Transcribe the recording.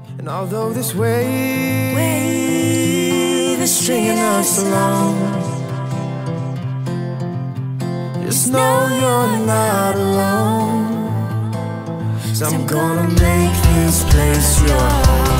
And although this wave is stringing us along, just know you're not alone. 'Cause I'm gonna make this place your home.